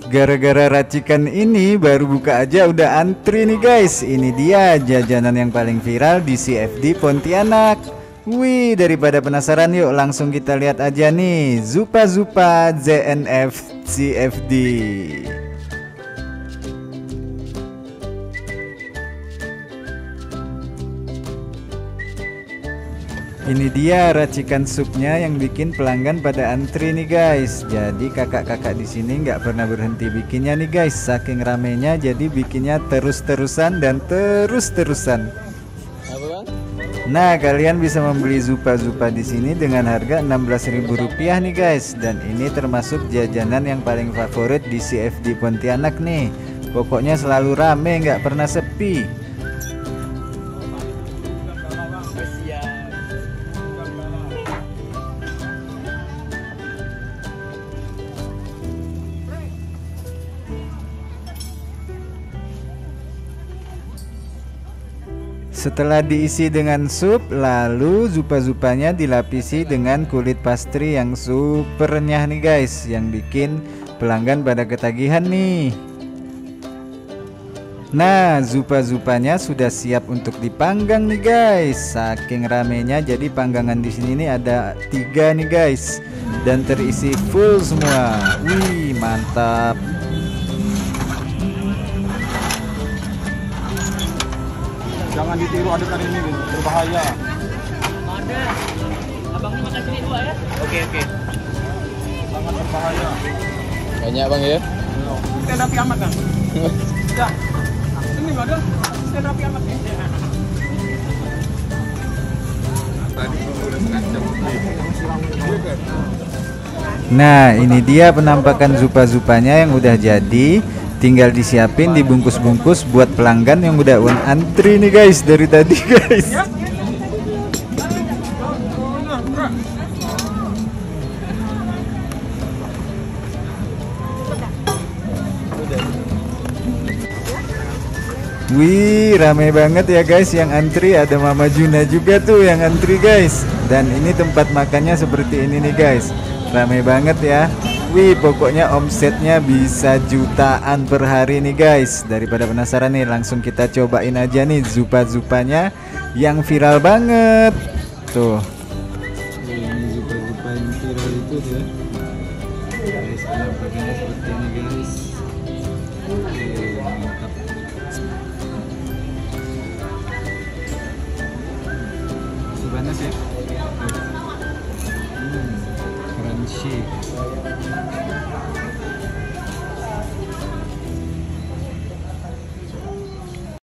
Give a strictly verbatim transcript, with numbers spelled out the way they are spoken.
Gara-gara racikan ini baru buka aja udah antri nih guys. Ini dia jajanan yang paling viral di C F D Pontianak. Wih, daripada penasaran yuk langsung kita lihat aja nih Zupa Zupa Z N F C F D. Ini dia racikan supnya yang bikin pelanggan pada antri nih guys. Jadi kakak-kakak di sini nggak pernah berhenti bikinnya nih guys. Saking ramenya jadi bikinnya terus-terusan dan terus-terusan. Nah, kalian bisa membeli Zupa-Zupa di sini dengan harga enam belas ribu rupiah nih guys. Dan ini termasuk jajanan yang paling favorit di C F D Pontianak nih. Pokoknya selalu rame, nggak pernah sepi. Setelah diisi dengan sup, lalu zupa-zupanya dilapisi dengan kulit pastry yang super renyah nih guys, yang bikin pelanggan pada ketagihan nih. Nah, zupa-zupanya sudah siap untuk dipanggang nih guys. Saking ramenya jadi panggangan di sini nih ada tiga nih guys, dan terisi full semua. Wih, mantap. Jangan ditiru adegan ini, berbahaya. Ada. Abangnya makan sini dua ya? Oke oke. Sangat berbahaya. Banyak bang ya? Stand up amat kan? Ya. Ini nggak ada. Stand up amat ya. Nah, ini dia penampakan zupa-zupanya yang udah jadi. Tinggal disiapin, dibungkus-bungkus buat pelanggan yang udah antri nih guys dari tadi guys. Wih, rame banget ya guys yang antri. Ada Mama Juna juga tuh yang antri guys. Dan ini tempat makannya seperti ini nih guys. Rame banget ya. Wih, pokoknya omsetnya bisa jutaan per hari nih guys. Daripada penasaran nih, langsung kita cobain aja nih zupa-zupanya yang viral banget. Tuh. Ini zupa-zupa yang viral itu ya. Guys, penampakannya seperti ini